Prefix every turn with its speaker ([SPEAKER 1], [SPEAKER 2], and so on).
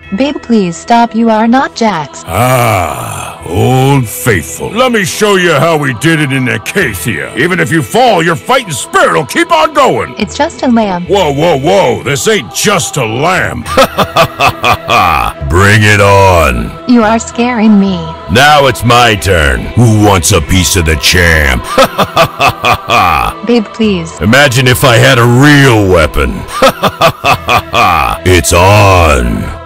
[SPEAKER 1] Babe, please stop. You are not Jax.
[SPEAKER 2] Ah, Old Faithful. Let me show you how we did it in the case here. Even if you fall, your fighting spirit will keep on going.
[SPEAKER 1] It's just a lamb.
[SPEAKER 2] Whoa, whoa, whoa. This ain't just a lamb. Bring it on.
[SPEAKER 1] You are scaring me.
[SPEAKER 2] Now it's my turn. Who wants a piece of the champ?
[SPEAKER 1] Babe, please.
[SPEAKER 2] Imagine if I had a real weapon. It's on.